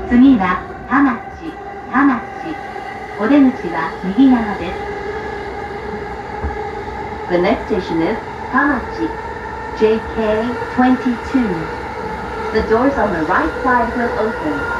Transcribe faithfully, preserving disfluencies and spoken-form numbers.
次は田町、田町。お出口は右側です。The next station is Hamachi, J K twenty-two. The doors on the right side will open.